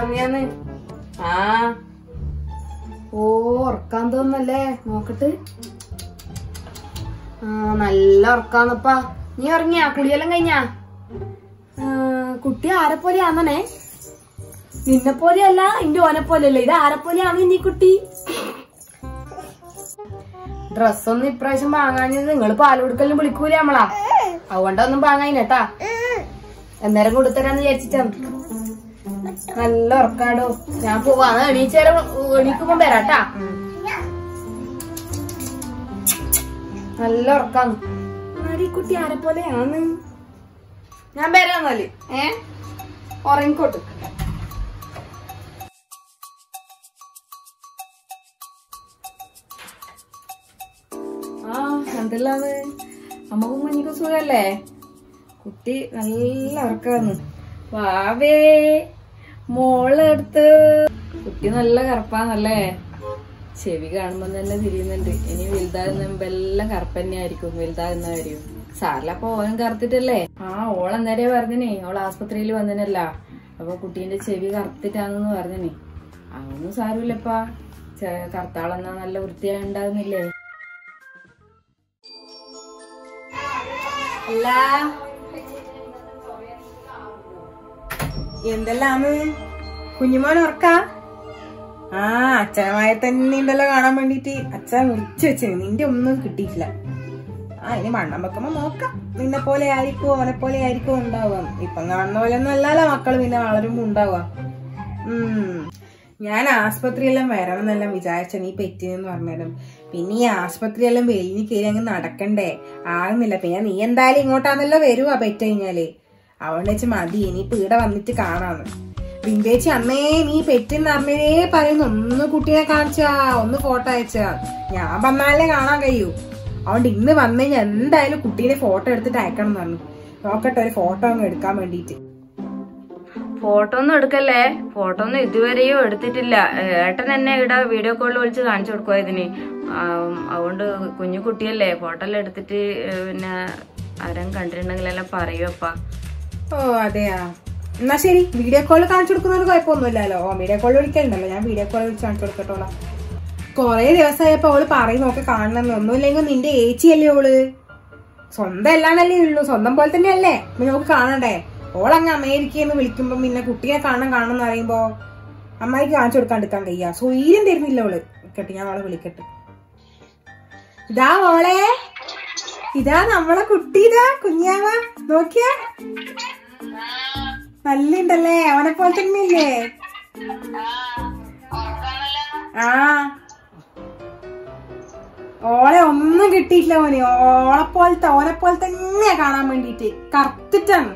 വന്നിയാന്ന്. ആ ഓ ഉറക്കാൻ തോന്നല്ലേ, നോക്കട്ട്. ആ നല്ല ഉറക്കാന്നപ്പാ. നീ ഉറങ്ങിയാ? കുളിയെല്ലാം കഴിഞ്ഞാ? കുട്ടി ആരെപ്പോലെയാന്നേ? നിന്നെ പോലെയല്ല, ഇന്റെ ഓനെ പോലെയല്ല. ഇത് ആരെപ്പോലെയാണ് നീ കുട്ടി? ഡ്രസ്സൊന്നും ഇപ്രാവശ്യം വാങ്ങാഞ്ഞത് നിങ്ങള് പാല് കൊടുക്കലും വിളിക്കൂലേ നമ്മളാ, അതുകൊണ്ടൊന്നും വാങ്ങായിട്ടാ. എന്നേരം കൊടുത്തരാന്ന് വിചാരിച്ചിട്ടാണ്. നല്ല ഉറക്കാടോ. ഞാൻ പോവാ, എണീക്കുമ്പോ വരാട്ടാ. നല്ല ഉറക്കാന്ന്. കുട്ടി ആരെപ്പോലെയാണ്? ഞാൻ വരാന്നാല് ഉറങ്ങിക്കോട്ട്. ആ എന്തെല്ലാന്ന്? അമ്മക്കും കുഞ്ഞിക്കും സുഖല്ലേ? കുട്ടി നല്ല ഉറക്കാന്ന്. വാവേ മോളെടുത്ത്. കുട്ടി നല്ല കറുപ്പാന്നല്ലേ? ചെവി കാണുമ്പോ തന്നെ തിരിയുന്നുണ്ട്. ഇനി വലുതാകുന്ന എല്ലാം കറുപ്പ് തന്നെ ആയിരിക്കും വലുതാകുന്ന കാര്യം. സാറിലപ്പോ ഓനും കറുത്തിട്ടല്ലേ? ആ ഓളെന്നേരെ പറഞ്ഞിനെ, ഓൾ ആസ്പത്രിയിൽ വന്നിനല്ല. അപ്പൊ കുട്ടീന്റെ ചെവി കറുത്തിട്ടാണെന്ന് പറഞ്ഞിനെ. അതൊന്നും സാരമില്ലപ്പാ, കറുത്താളെന്നാ നല്ല വൃത്തിയായി ഉണ്ടാകുന്നില്ലേ? അല്ല എന്തെല്ലാന്ന് കുഞ്ഞുമോൻ ഉറക്കാ? ആ അച്ഛനമായ തന്നെ ഉണ്ടല്ലോ കാണാൻ വേണ്ടീട്ട്. അച്ഛൻ വിളിച്ചു വെച്ചിന്, നിന്റെ ഒന്നും കിട്ടിയിട്ടില്ല. ആ ഇനി മണ്ണം വെക്കുമ്പോ നോക്കാം. നിന്നെ പോലെ ആയിരിക്കും അവനെ പോലെ ആയിരിക്കും ഉണ്ടാവുക. ഇപ്പം കാണുന്ന പോലെ ഒന്നും അല്ലല്ലോ മക്കള് പിന്നെ വളരുമ്പോ ഉണ്ടാവുക. ഞാൻ ആസ്പത്രിയെല്ലാം വരണം എന്നെല്ലാം വിചാരിച്ച നീ പെറ്റിനെന്ന് പറഞ്ഞാലും. പിന്നെ ഈ ആസ്പത്രിയെല്ലാം വെളിഞ്ഞ് കയറി അങ്ങ് നടക്കണ്ടേ, ആകുന്നില്ല. പിന്നെ നീ എന്തായാലും ഇങ്ങോട്ടാന്നല്ലോ വരുവാ പെറ്റ് കഴിഞ്ഞാല്. അവളുടെ വെച്ച് മതി, ഇനിയിപ്പൊ ഇവിടെ വന്നിട്ട് കാണാന്ന്. ബിന്ദേച്ചി അന്നേ നീ പെറ്റെന്ന് അറിഞ്ഞേ പറയുന്നു, ഒന്ന് കുട്ടീനെ കാണിച്ചാ, ഒന്ന് ഫോട്ടോ അയച്ചാ. ഞാൻ വന്നാലേ കാണാൻ കഴിയൂ. അതുകൊണ്ട് ഇന്ന് വന്നു കഴിഞ്ഞാൽ എന്തായാലും കുട്ടീനെ ഫോട്ടോ എടുത്തിട്ട് അയക്കണം എന്ന് പറഞ്ഞു. നോക്കട്ടെ ഒരു ഫോട്ടോ അങ്ങ് എടുക്കാൻ വേണ്ടീട്ട്. ഫോട്ടോ ഒന്നും എടുക്കല്ലേ, ഫോട്ടോ ഒന്നും ഇതുവരെയും എടുത്തിട്ടില്ല. ഏട്ടൻ എന്നെ ഇവിടെ വീഡിയോ കോളിൽ വിളിച്ച് കാണിച്ചു കൊടുക്കുക ഇതിന്. അതുകൊണ്ട് കുഞ്ഞു കുട്ടിയല്ലേ, ഫോട്ടോ എല്ലാം എടുത്തിട്ട് പിന്നെ ആരും കണ്ടിട്ടുണ്ടെങ്കിലെല്ലാം പറയുവപ്പാ. ഓ അതെയാ, എന്നാ ശരി. വീഡിയോ കോള് കാണിച്ചു കൊടുക്കുന്നതിന് കുഴപ്പമൊന്നുമില്ലല്ലോ. വീഡിയോ കോള് വിളിക്കലുണ്ടല്ലോ, ഞാൻ വീഡിയോ കോള് വിളിച്ച് കാണിച്ചു കൊടുക്കട്ടോളാം. കൊറേ ദിവസമായപ്പോ അവള് പറയുന്നൊക്കെ കാണണമെന്ന്. ഒന്നുമില്ലെങ്കിൽ നിന്റെ ഏച്ചിയല്ലേ ഓള്, സ്വന്തം എല്ലാണല്ലേ ഉള്ളൂ, സ്വന്തം പോലെ തന്നെ അല്ലേ. പിന്നെ നമുക്ക് കാണണ്ടേ? ഓളങ്ങ് അമേരിക്കന്ന് വിളിക്കുമ്പോ പിന്നെ കുട്ടിയെ കാണണം എന്ന് പറയുമ്പോ അമ്മായിക്ക് കാണിച്ചു കൊടുക്കാണ്ടിരിക്കാൻ കഴിയാ. സ്വൈര്യം തരുന്നില്ല ഓള്. കേട്ടെ, ഞാൻ അവളെ വിളിക്കട്ടെ. ഇതാ മോളെ, ഇതാ നമ്മളെ കുട്ടി, ഇതാ കുഞ്ഞാവ. നോക്കിയാ നല്ലുണ്ടല്ലേ, അവനെ പോലെ തന്നെയല്ലേ? ആ ഓളെ ഒന്നും കിട്ടിയിട്ടില്ല മോനെ. ഓനെ പോലെ തന്നെയാ കാണാൻ വേണ്ടീട്ട്, കറുത്തിട്ടാണ്.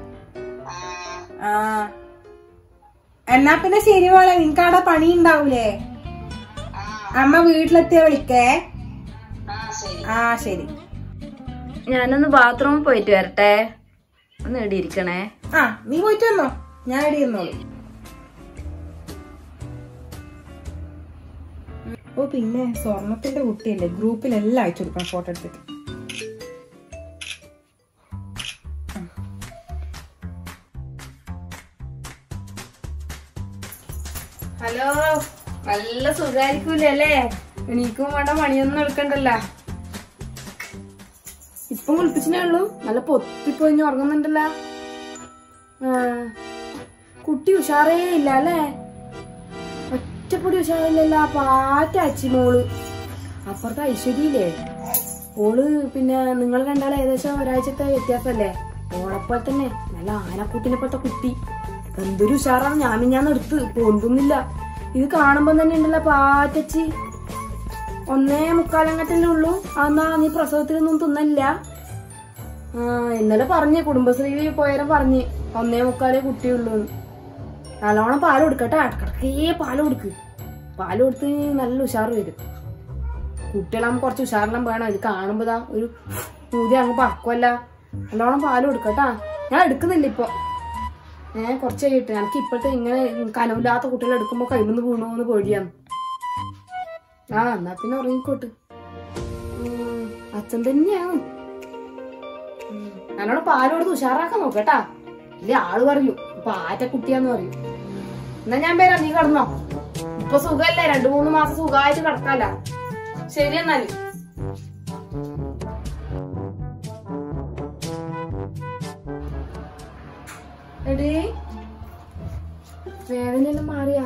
ആ എന്നാ പിന്നെ ശരി മോളെ, നിനക്ക് അവിടെ പണി ഉണ്ടാവൂലേ? അമ്മ വീട്ടിലെത്തിയ വിളിക്കേ. ആ ശരി. ഞാനൊന്ന് ബാത്റൂമിൽ പോയിട്ട് വരട്ടെ, ഒന്ന് ഇവിടെ ഇരിക്കണേ. ആ നീ പോയിട്ട് വന്നോ, ഞാൻ ഇവിടെ ഇരുന്നോളൂ. ഓ പിന്നെ സ്വർണത്തിന്റെ കുട്ടിയല്ലേ, ഗ്രൂപ്പിലെല്ലാം അയച്ചു കൊടുക്കണം ഫോട്ടോ എടുത്തിട്ട്. ഹലോ, നല്ല സുഖായിരിക്കൂലേ അല്ലേ? എണീക്കും വേണ്ട, പണിയൊന്നും എടുക്കണ്ടല്ല. ഇപ്പം കുളിപ്പിച്ചേ ഉള്ളൂ, നല്ല പൊത്തിപ്പൊഞ്ഞ് ഉറങ്ങുന്നുണ്ടല്ല. കുട്ടി ഉഷാറേ ഇല്ല അല്ലേ? ഒറ്റപ്പൊടി ഉഷാറില്ലല്ല. പാറ്റ അച്ചി മോള്. അപ്പുറത്തെ ഐശ്വര്യയില്ലേ, ഓള് പിന്നെ നിങ്ങൾ രണ്ടാളെ ഏകദേശം ഒരാഴ്ചത്തെ വ്യത്യാസമല്ലേ? ഓളെപ്പോലെ തന്നെ നല്ല ആനക്കുട്ടിനെ പോലത്തെ കുട്ടി. എന്തൊരു ഉഷാറാണ്. ഞാൻ എടുത്ത് പൊന്തുന്നില്ല. ഇത് കാണുമ്പോ തന്നെ ഉണ്ടല്ലോ പാറ്റച്ചി. 1.25 അങ്ങനത്തല്ലേ ഉള്ളൂ. എന്നാ നീ പ്രസവത്തിലൊന്നും തിന്നില്ല. ഇന്നലെ പറഞ്ഞ് കുടുംബശ്രീ പോയാലും പറഞ്ഞ് 1.25 കുട്ടിയുള്ളൂ. നല്ലോണം പാല് കൊടുക്കട്ടെ, ഇടക്കിടക്കേ പാല് കൊടുക്ക്. പാല് കൊടുത്ത് നല്ല ഉഷാറ് വരും. കുട്ടികളാകുമ്പോ കുറച്ച് ഉഷാറെല്ലാം വേണം. ഇത് കാണുമ്പോതാ ഒരു പൂതി അങ്ങ് പറക്കുമല്ല. നല്ലോണം പാല് കൊടുക്കട്ടാ. ഞാൻ എടുക്കുന്നില്ല ഇപ്പൊ, കുറച്ച് കഴിയിട്ട്. എനിക്ക് ഇപ്പോഴത്തെ ഇങ്ങനെ കനവില്ലാത്ത കുട്ടികളെ എടുക്കുമ്പോ കൈമന്ന് വീണോന്ന് പേടിയാന്ന്. എന്നാ പിന്നെ ഉറങ്ങിക്കോട്ട്. അച്ഛൻ തന്നെയാണ്. നല്ലോണം പാല് കൊടുത്ത് ഉഷാറാക്കാൻ നോക്കട്ടാ. ഇല്ലേ ആള് പറയൂ പാറ്റ കുട്ടിയാന്ന് പറയൂ. എന്നാ ഞാൻ വരാം, നീ കിടന്നോ. ഇപ്പൊ സുഖല്ലേ, 2-3 മാസം സുഖമായിട്ട് കിടക്കാല. ശരി എന്നാല്. എടീ വേദനയെല്ലാം മാറിയാ?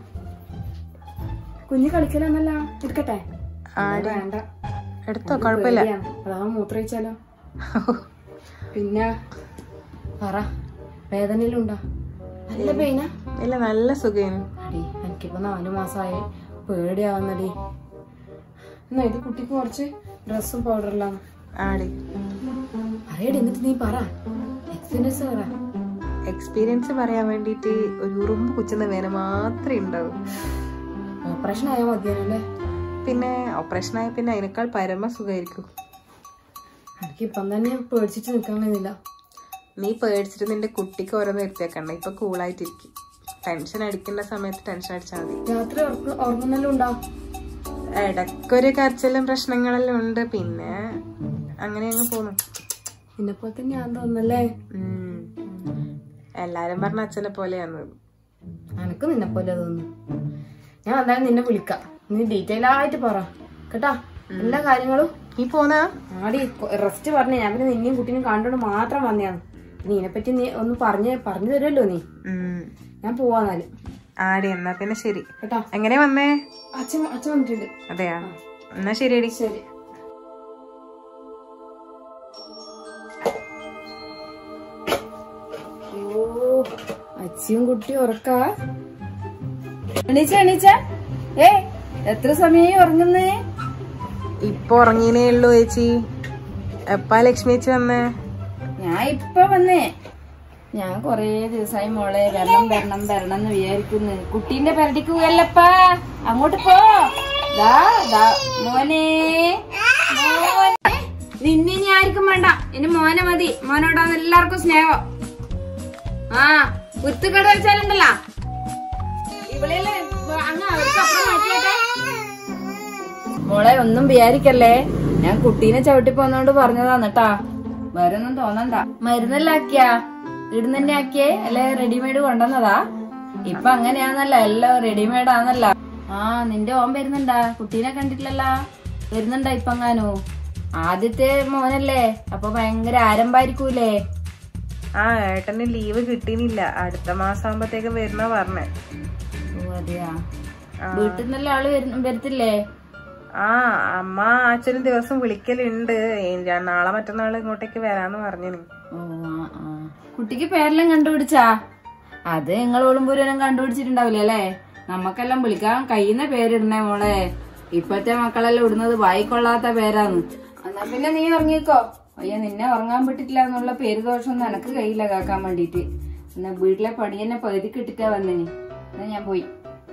കുഞ്ഞ് കളിക്കലെന്നല്ല, എടുക്കട്ടെ? വേണ്ട, എടുത്തോ, കുഴപ്പമില്ല. അതാ മൂത്രയിച്ചാലോ. പിന്നെ പറ, വേദനയിലുണ്ടോ? നല്ല പെയിന? ഇല്ല, നല്ല സുഖം. അടി എനിക്കിപ്പോ 4 മാസമായി, പേടിയാവുന്നടി. എന്നാ ഇത് കുട്ടിക്ക് കുറച്ച് ഡ്രസ്സും പൗഡറിലാണ്. അറിയടി, എന്നിട്ട് നീ പറ, എക്സ്പീരിയൻസ് പറ. എക്സ്പീരിയൻസ് പറയാൻ വേണ്ടിട്ട് ഒരു ഉറുമ്പ് കുച്ചുന്ന വേന മാത്രമേ ഉണ്ടാവും. ഓപ്പറേഷൻ ആയാൽ മതിയല്ലേ? പിന്നെ ഓപ്പറേഷൻ ആയ പിന്നെ അതിനേക്കാൾ പരമ സുഖമായിരിക്കും. എനിക്കിപ്പം തന്നെ പേടിച്ചിട്ട് നിൽക്കാൻ കഴിയില്ല. നീ പേടിച്ചിട്ട് നിന്റെ കുട്ടിക്ക് ഓരോന്ന് എടുത്തേക്കണ്ട. ഇപ്പൊ കൂളായിട്ടിരിക്കും. ടെൻഷൻ അടിക്കേണ്ട സമയത്ത് ടെൻഷൻ അടിച്ചാൽ മതി. രാത്രി ഉറങ്ങുന്നെല്ലാം ഉണ്ടാവും. ഇടയ്ക്കൊരു കരച്ചിലും പ്രശ്നങ്ങളെല്ലാം ഉണ്ട്. പിന്നെ അങ്ങനെ അങ്ങ് പോന്നു. നിന്നെപ്പോലെ തന്നെ ഞാൻ തോന്നല്ലേ? എല്ലാരും പറഞ്ഞ അച്ഛനെ പോലെയാണ്. എനക്ക് നിന്നെ പോലെ തോന്നുന്നു. ഞാൻ എന്തായാലും നിന്നെ വിളിക്കാം, നീ ഡീറ്റെയിൽ ആയിട്ട് പറ കേട്ടാ എല്ലാ കാര്യങ്ങളും. നീ പോന്നാ? ആടി റെസ്റ്റ് പറഞ്ഞേ, ഞാൻ പിന്നെ നിന്നെയും കുട്ടീനും കണ്ടോണ്ട് മാത്രം വന്നെയാണ്. നീനെപ്പറ്റി നീ ഒന്ന് പറഞ്ഞു തരുമല്ലോ നീ. ഞാൻ പോവാന്നാല്. ആടി, എന്നാ പിന്നെ ശരി കേട്ടാ. എങ്ങനെ വന്നേ? അച്ഛൻ വന്നിട്ടുണ്ട്. അതെയാ, എന്നാ ശരിയടി. ശരി. അച്ഛയും കുട്ടിയും ഉറക്ക? എണീച്ച എത്ര സമയം ഉറങ്ങുന്നേ? ഇപ്പൊ ഉറങ്ങിനേ ഉള്ളൂ ചേച്ചി. എപ്പാ ലക്ഷ്മി ചേച്ചി വന്നേ? ഞാൻ ഇപ്പൊ വന്നേ. ഞാൻ കൊറേ ദിവസമായി മോളെ വരണം എന്ന് വിചാരിക്കുന്നു. കുട്ടീന്റെ പെരടിക്ക് പോയല്ലപ്പാ, അങ്ങോട്ട് പോ. മോനെ നിന്നെ ഇനി ആർക്കും വേണ്ട, എന്റെ മോനെ മതി. മോനോടാണ് എല്ലാവർക്കും സ്നേഹം. കുത്തുകട വെച്ചാലുണ്ടല്ലോ ഇവിടെ അങ്ങ് അവർക്ക് അപ്പുറം മാറ്റിയേട്ടെ. മോളെ ഒന്നും വിചാരിക്കല്ലേ, ഞാൻ കുട്ടീനെ ചവിട്ടി പോന്നോണ്ട് പറഞ്ഞതാണ് കേട്ടാ. വേറെ ഒന്നും തോന്നണ്ട. മരുന്നെല്ലാം ആക്കിയാ? ഇടുന്നെ ആക്കിയേ അല്ലെ റെഡിമെയ്ഡ് കൊണ്ടുവന്നതാ? ഇപ്പൊ അങ്ങനെയാന്നല്ല, എല്ലാം റെഡിമെയ്ഡ് ആന്നല്ല. നിന്റെ ഓൻ വരുന്നുണ്ടാ? കുട്ടീനെ കണ്ടിട്ടില്ലല്ലോ. വരുന്നുണ്ടാ ഇപ്പൊ എങ്ങാനോ? ആദ്യത്തെ മോനല്ലേ, അപ്പൊ ഭയങ്കര ആരംഭായിരിക്കൂലേ? ഏട്ടന് ലീവ് കിട്ടീനില്ല. അടുത്ത മാസം ആകുമ്പത്തേക്ക് വരുന്ന പറഞ്ഞേ. അതെയാ? വീട്ടിൽ നിന്നല്ല ആള് വരത്തില്ലേ? അമ്മ അച്ഛനും ദിവസം വിളിക്കലുണ്ട്. നാളെ മറ്റന്നാള് ഇങ്ങോട്ടേക്ക് വരാന്ന് പറഞ്ഞു. കുട്ടിക്ക് പേരെല്ലാം കണ്ടുപിടിച്ചാ? അത് നിങ്ങളോളും പൂരം കണ്ടുപിടിച്ചിട്ടുണ്ടാവില്ലേ അല്ലേ? നമ്മക്കെല്ലാം വിളിക്കാൻ കഴിയുന്ന പേരിടണേ മോളെ. ഇപ്പത്തെ മക്കളെല്ലാം ഇടുന്നത് വായിക്കൊള്ളാത്ത പേരാന്ന്. എന്നാ പിന്നെ നീ ഉറങ്ങിക്കോ. അയ്യ, നിന്നെ ഉറങ്ങാൻ പറ്റില്ല എന്നുള്ള പേര് ദോഷമൊന്നും എനക്ക് കഴിയില്ല കാക്കാൻ വേണ്ടിട്ട്. എന്നാ വീട്ടിലെ പണി തന്നെ പകുതിക്ക് ഇട്ടിട്ടാ വന്നിനി. എന്നാ ഞാൻ പോയി.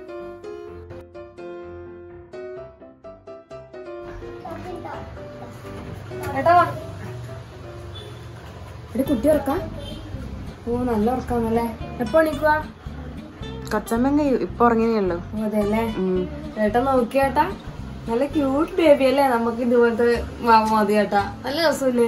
ഏട്ടാ ഇവിടെ കുട്ടി ഉറക്കാ? നല്ല ഉറക്കാന്നല്ലേ. എപ്പോ എണീക്കുവാ? കൊച്ചമ്മ ഇപ്പൊ ഉറങ്ങിയുള്ളൂ. അതെല്ലേ? ഏട്ടാ നോക്കിയേട്ടാ, നല്ല ക്യൂട്ട് ബേബി അല്ലേ? നമുക്ക് ഇതുപോലത്തെ മതി ഏട്ടാ, നല്ല രസമില്ലേ?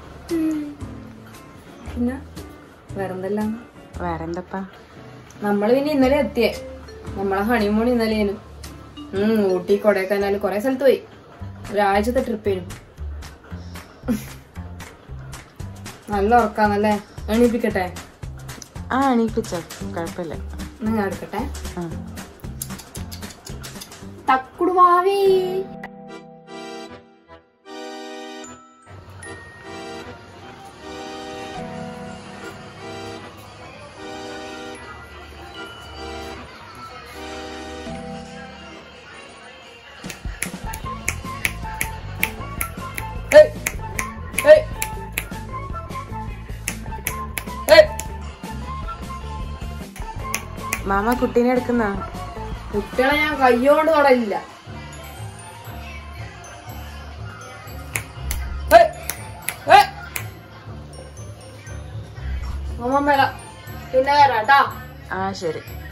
പിന്നെ വേറെന്തെല്ലാം? വേറെന്തപ്പാ? നമ്മള് പിന്നെ ഇന്നലെ എത്തിയേ. നമ്മളെ ഹണിമൂൺ ഇന്നലേനും. ഊട്ടി കൊടൈക്കനാൽ കൊറേ സ്ഥലത്ത് പോയി. ഒരാഴ്ചത്തെ ട്രിപ്പ് ആയിരുന്നു. നല്ല ഉറക്കാന്നല്ലേ? എണീപ്പിക്കട്ടെ? എണീപ്പിച്ചോ, കുഴപ്പമില്ല. ഞാൻ എടുക്കട്ടെ. തക്കുടുവാവി മാമ കുട്ടീനെ എടുക്കുന്ന? കുട്ടികളെ ഞാൻ കയ്യോണ്ട് തൊടലില്ല. പിന്നെ വരാട്ടാ. ശരി.